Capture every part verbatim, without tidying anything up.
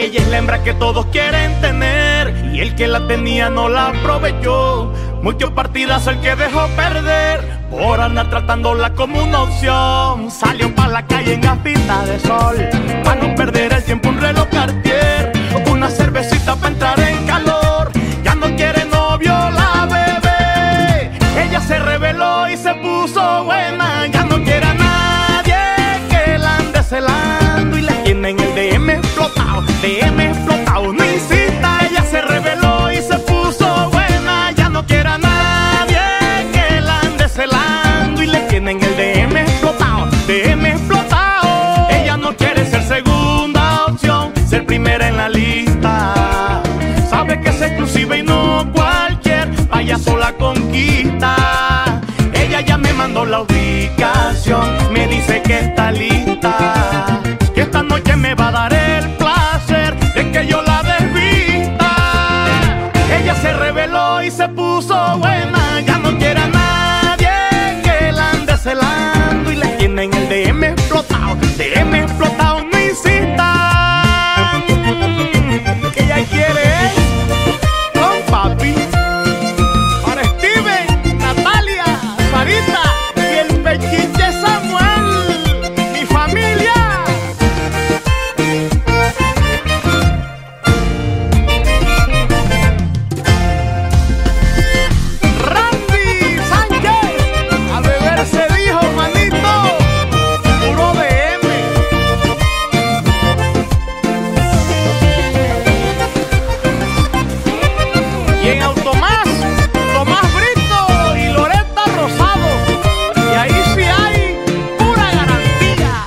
Ella es la hembra que todos quieren tener y el que la tenía no la aprovechó. Muchos partidazos el que dejó perder por andar tratándola como una opción. Salió pa' la calle en gafitas de sol pa' no perder el tiempo, un reloj Cartier, una cervecita pa' entrar en calor. Ya no quiere novio la bebé, ella se rebeló y se puso buena. Ya no quiere a nadie que la ande celando y la tiene en el D M explotado, D M explotado, no insista. Ella se rebeló y se puso buena. Ya no quiere a nadie que la ande celando y le tiene en el D M explotado, D M explotado. Ella no quiere ser segunda opción, ser primera en la lista. Sabe que es exclusiva y no cualquier payaso la conquista. Ella ya me mandó la ubicación, me dice que está lista, que esta noche me va a dar el placer de que yo la desvista. Ella se rebeló y se puso buena. Ya no quiere a nadie que la ande celando y la tiene en el D M explotado, D M explotado, no insista. Que ella quiere es con papi. Para Steven, Natalia, Sarita y el pechiche Samuel, mi familia. Randy Sánchez, a beber se dijo, manito, puro D M. Y en Automás, Tomás Brito y Loretta Rosado, y ahí sí hay pura garantía.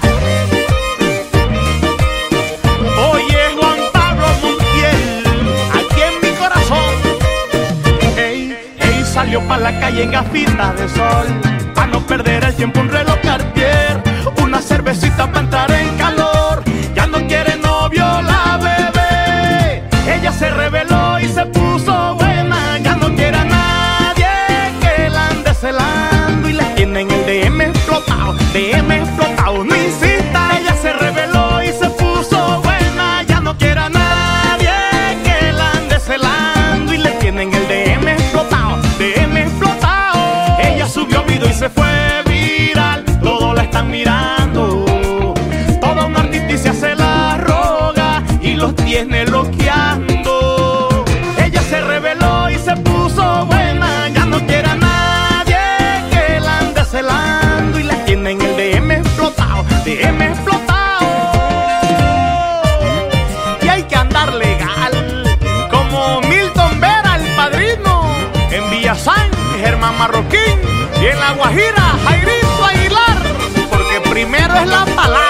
Oye, Juan Pablo Montiel, aquí en mi corazón. Ey, ey, salió pa' la calle en gafitas de sol pa' no perder el tiempo, un reloj Cartier, una cervecita pa' entrar en calor. Ya no quiere novio la bebé, ella se rebeló y se puso buena. Ya no quiere a nadie que la ande celando y la tiene en el D M explotado, D M explotado, no insista. Ella se rebeló y se puso buena. Ya no quiere a nadie que la ande celando y le tiene en el D M explotado, D M explotado. Ella subió video y se fue viral, todos la están mirando. Toda una artista y se hace la roga y los tiene loqueando. Ella se rebeló y se puso buena. Ya no quiere a nadie que la ande celando y la tiene en el D M explotado, D M explotado. Y hay que andar legal como Milton Vera, el padrino, en Villazán, Germán Marroquín, y en La Guajira, Jairito Aguilar, porque primero es la palabra.